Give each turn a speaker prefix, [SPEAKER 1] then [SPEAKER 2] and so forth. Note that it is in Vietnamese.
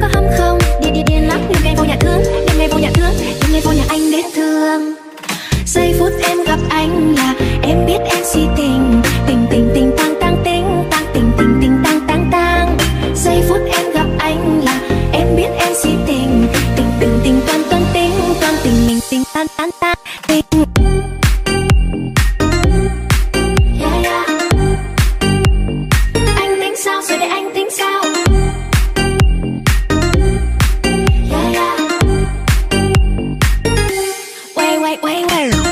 [SPEAKER 1] có hâm không? Điên lắm, đêm ngày vô nhà thương, đêm ngày vô nhà thương, đêm ngày vô nhà anh đến thương. Giây phút em gặp anh là em biết em si tình.